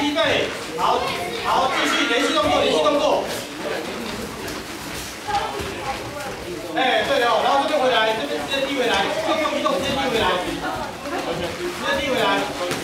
踢背，好，好，继续连续动作，连续动作。哎，对哦，然后这边回来，这边直接踢回来，不用移动，直接踢回来，直接踢回来。